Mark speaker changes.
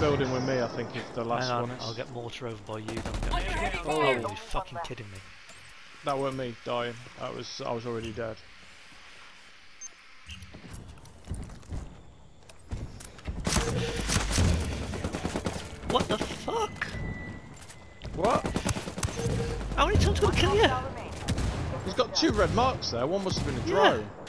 Speaker 1: building with me, I think it's the last
Speaker 2: Hang on,
Speaker 1: one.
Speaker 2: I'll get mortar over by you. Then
Speaker 1: Oh,
Speaker 2: oh, you're fucking kidding me.
Speaker 1: that weren't me dying. I was already dead.
Speaker 2: What the fuck?
Speaker 1: What?
Speaker 2: How many times gonna kill you?
Speaker 1: He's got 2 red marks there. One must have been a
Speaker 2: Yeah.
Speaker 1: drone.